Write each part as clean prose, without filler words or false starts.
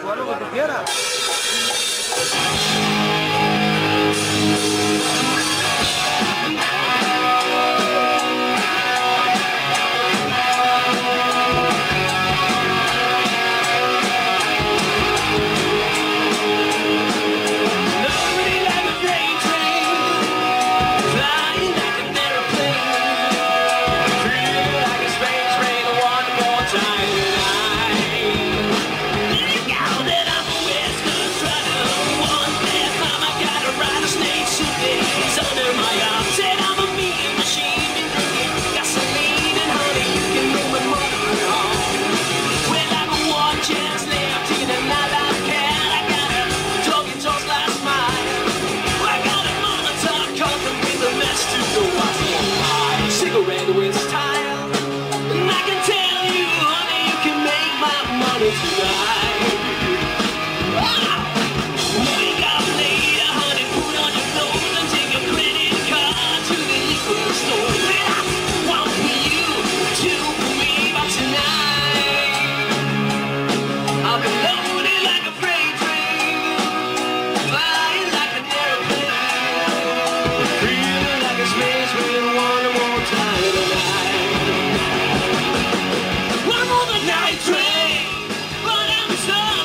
haz lo que tú quieras. One more the night train, but I'm so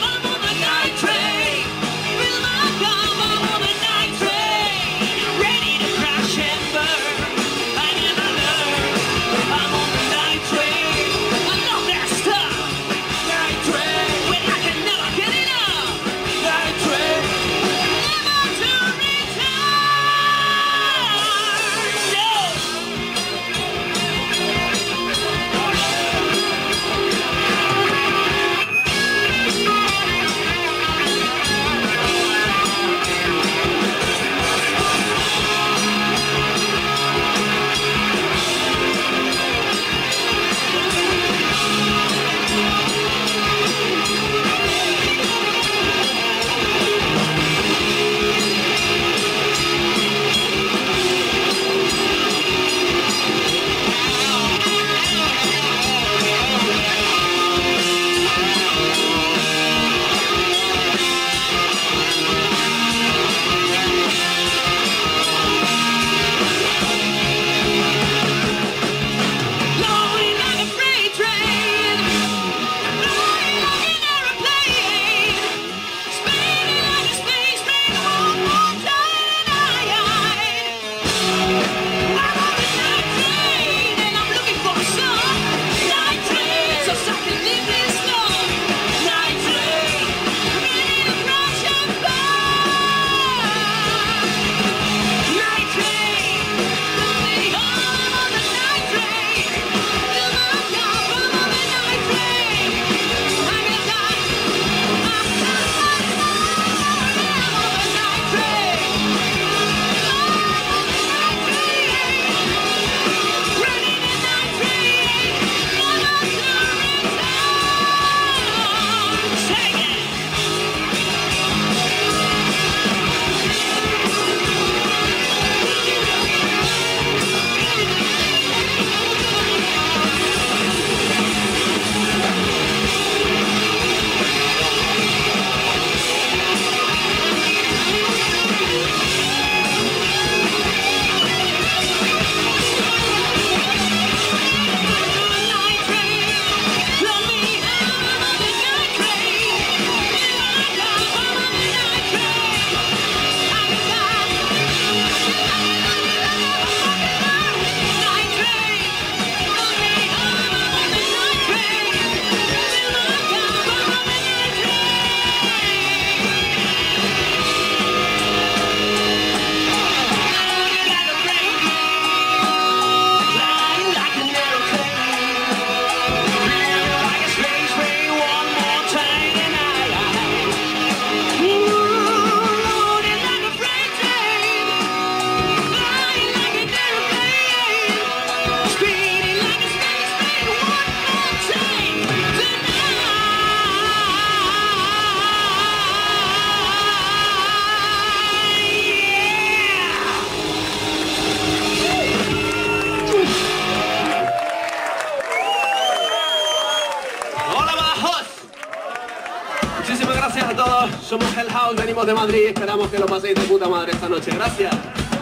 Muchísimas gracias a todos. Somos Hell House, venimos de Madrid. Esperamos que lo paséis de puta madre esta noche. Gracias.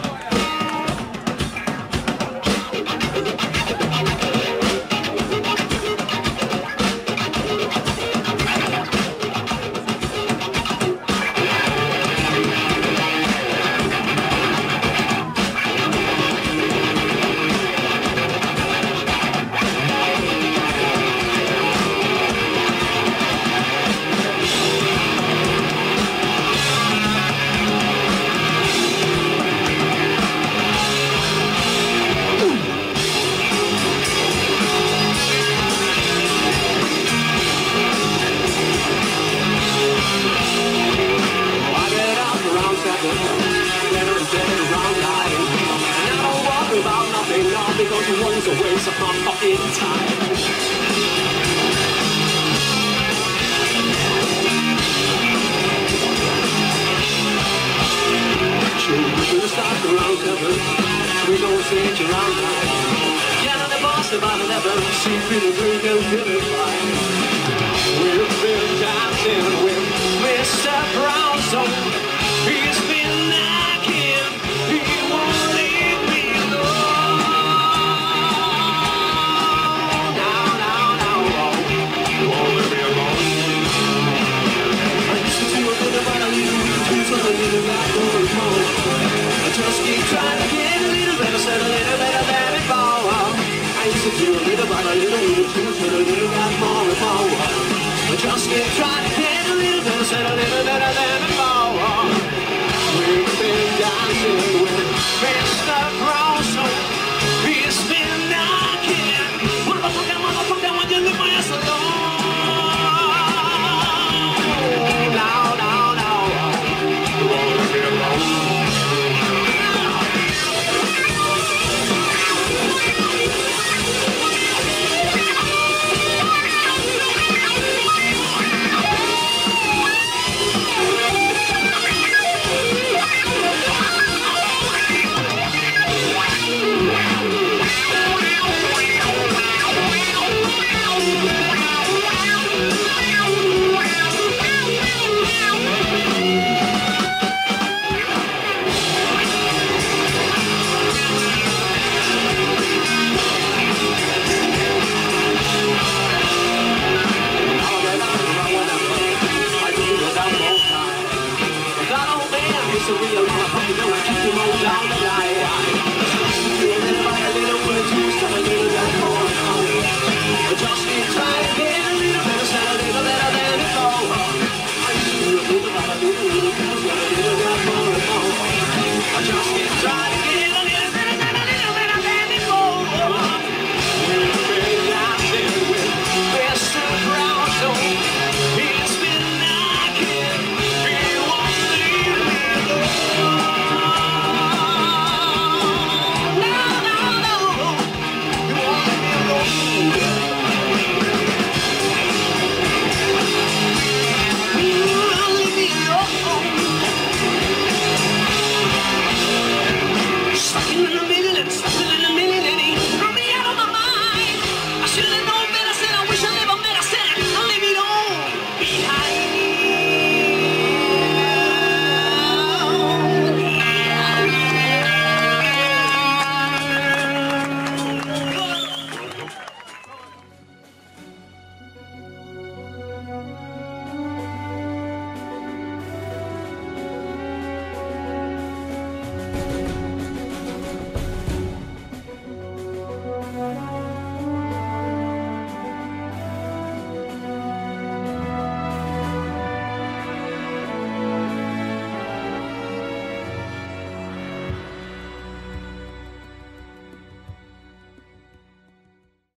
Because it was a waste of my fucking time. We start around 7, we don't see each around 9. Yeah, the boss about 11, she feeling drink and feeling fine. We've been dancing with Mr. Brownstone. He's been knocking, he won't leave me alone. I just keep trying to get a little better, said a little better than before. I used to do a little but a little too, said a little got more and more. I just keep trying to get a little better, said a little better than